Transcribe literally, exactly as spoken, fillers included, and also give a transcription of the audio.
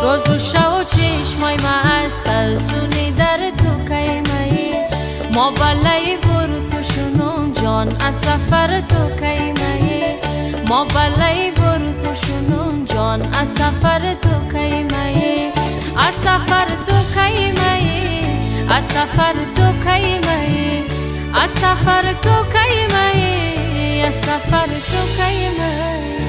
روز و شب و چشمای ما استرسونی در تو کیمایی ما بلای برو تو شنوم جان از سفر تو کیمایی ما بلای برو تو شنوم جان از سفر تو کیمایی از سفر تو کیمایی از سفر تو کیمایی از سفر تو کیمایی از سفر تو کیمایی